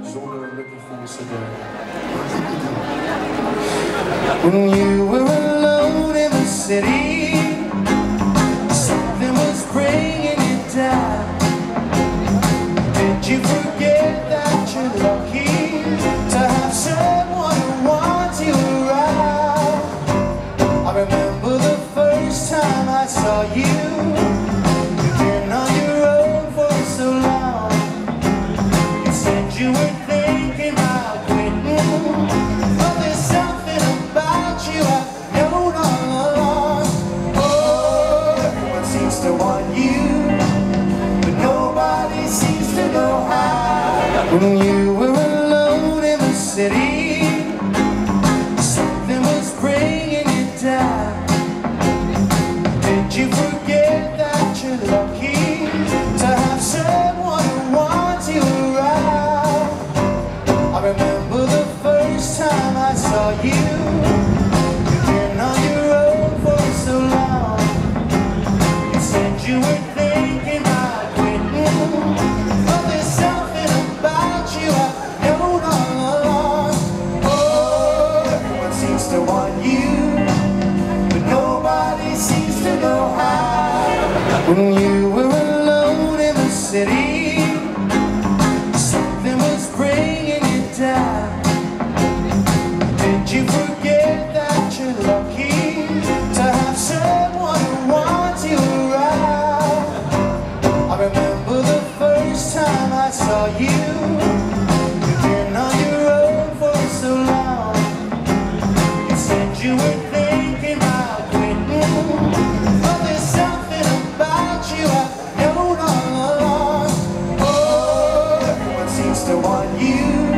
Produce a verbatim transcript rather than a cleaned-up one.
bijzondere Looking for cd. When you were alone in the city, something was bringing you down. Did you forget that you're lucky to have someone who wants you around? I remember the first time I saw you. You've been on your own for so long. You said you were thinking about quitting, but there's something about you I've known all along. Oh, everyone seems to want you, but nobody seems to know how. When you were alone in the city, something was bringing you down. Did you forget that you're lucky to have someone who wants you around? I remember the first time I saw you. You've been on your own for so long. You said you were thinking about quitting, but there's something about you I've known all along. Oh, everyone seems to want you, but nobody seems to know how. When you were alone in the city, something was bringing you down. Did you forget that you're lucky to have someone who wants you around? I remember the first time I saw you. You've been on your own for so long. You said you were thinking about quitting, but there's something about you I've known all along. Oh, everyone seems to want you,